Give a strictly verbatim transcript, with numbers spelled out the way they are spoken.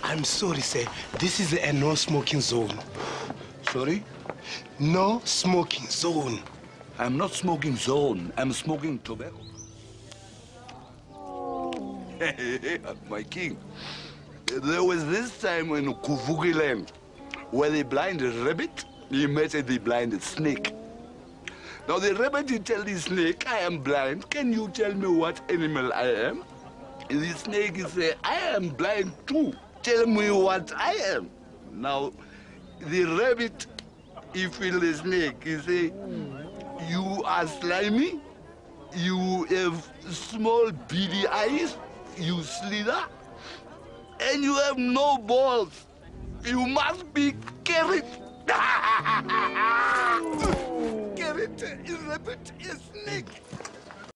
I'm sorry, sir. This is a no-smoking zone. Sorry? No smoking zone. I'm not smoking zone. I'm smoking tobacco. My king, there was this time in Kuvugi land where they blinded a rabbit, he met the blinded snake. Now the rabbit, he tell the snake, I am blind. Can you tell me what animal I am? And the snake, he say, I am blind too. Tell me what I am. Now the rabbit, he feel the snake. He say, you are slimy. You have small beady eyes. You slither. And you have no balls. You must be carrot. Carrot, a rabbit, a snake.